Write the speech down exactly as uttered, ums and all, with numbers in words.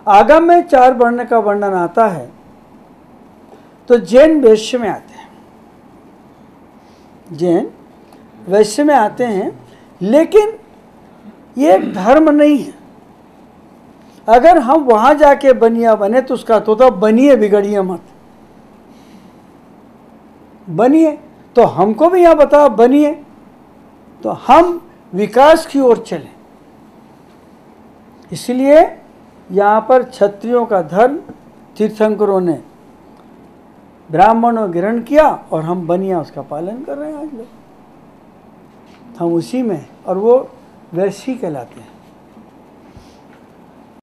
आगम में चार वर्ण का वर्णन आता है तो जैन वैश्य में आते हैं, जैन वैश्य में आते हैं, लेकिन ये एक धर्म नहीं है। अगर हम वहां जाके बनिया बने तो उसका तो, तो बनिए, बिगड़िए मत, बनिए। तो हमको भी यहां बता बनिए, तो हम विकास की ओर चलें। इसलिए यहाँ पर क्षत्रियों का धर्म तीर्थंकरों ने ब्राह्मणों ग्रहण किया और हम बनिया उसका पालन कर रहे हैं आज लोग, हम उसी में, और वो वैश्य कहलाते हैं।